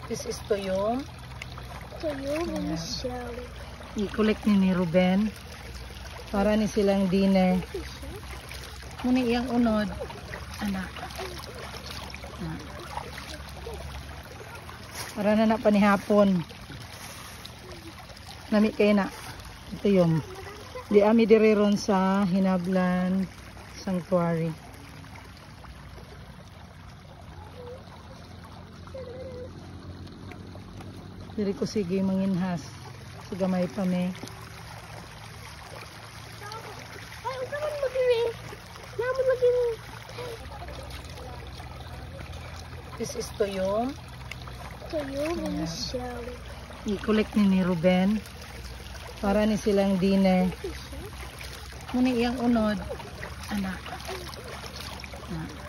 This is Tuyom. Tuyom and shell. I-collect ni Ruben para ni silang dinner. Muna iyang unod. Anak. Para na panihapon. Nami kayo na. Tuyom. Di ami diriron sa Ginablan Sanctuary. Diri ko sige manginhas. Sigamay pa me. Ay, usaman mag-iri. Naman mag-iri. This is Tuyom. Tuyom and shell. I-collect ni Ruben para ni silang dinner. Muna iyang unod. Anak.